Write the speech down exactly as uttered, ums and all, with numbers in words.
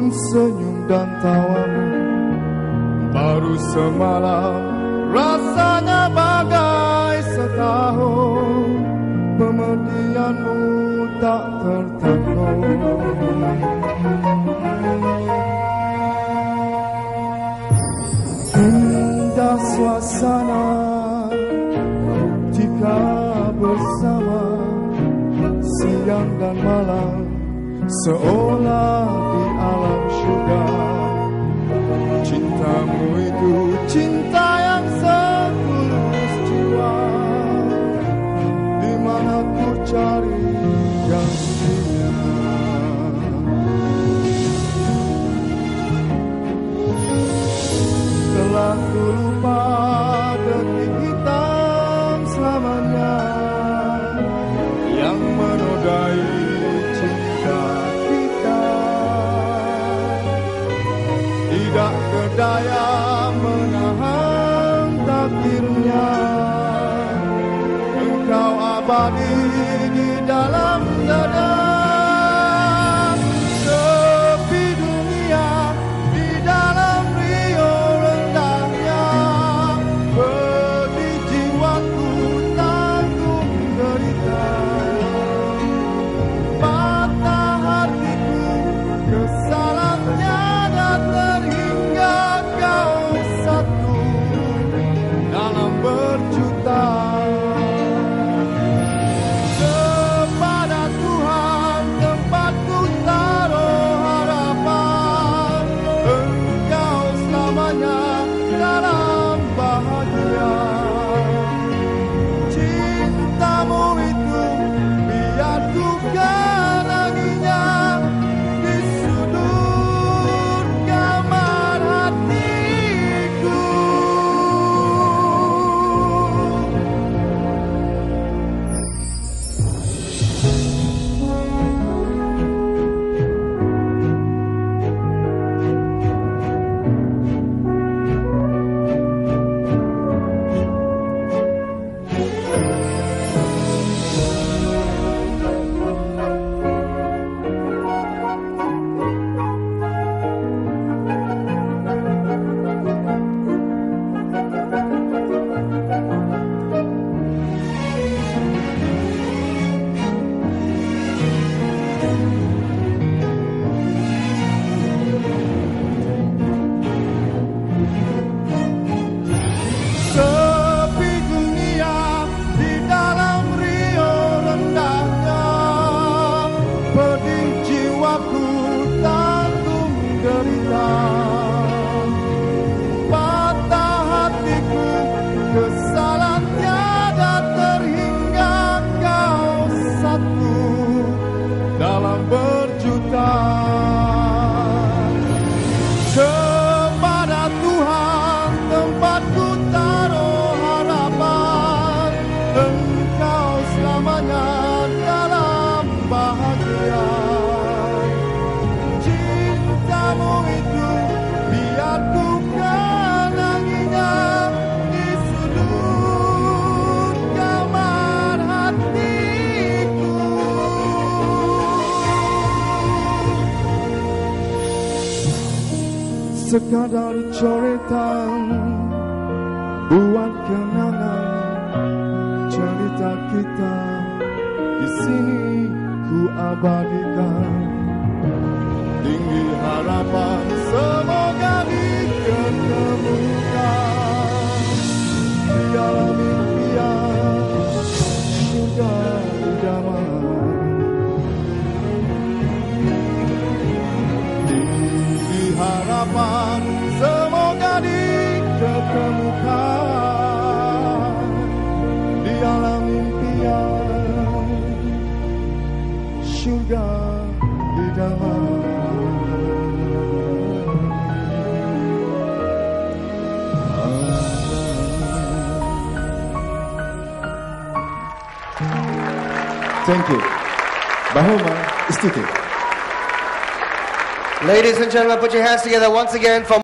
senyum dan tawamu baru semalam, rasanya bagai setahun. Pemedianmu tak tertanggung. Indah suasana ketika bersama, siang dan malam seolah di alam syurga. Cintamu itu cinta yang setulus jiwa, di mana ku cari gantinya. Telah ku lupa detik hitam selamanya yang menodai cinta kita. Tidak berdaya menahan takdirnya, engkau abadi di dalam dada. Sepi dunia di dalam riuh rendahnya, pedih jiwaku tanggung derita. Patah hatiku kesalahan tiada terhingga kau satu dalam berjuta. Kepada Tuhan tempatku taruh harapan, engkau selamanya dalam bahagia. Cintamu itu biar ku kenanginya di sudut kamar hatiku. Sepi dunia di dalam riuh rendahnya, pedih jiwaku tanggung derita. Patah hatiku kesalahan tiada terhingga kau satu dalam berjuta. Kepada Tuhan tempatku taruh harapan, engkau selamanya dalam bahagia. Cintamu itu biar ku kenanginya di sudut kamar hatiku. Sekadar coretan buat kenangan, cerita kita di sini ku abadikan. Tinggi harapan semoga diketemukan, di alam impian surga idaman. Tinggi harapan semoga diketemukan, di alam impian surga idaman. Thank you. Bahoma Institute. Ladies and gentlemen, put your hands together once again for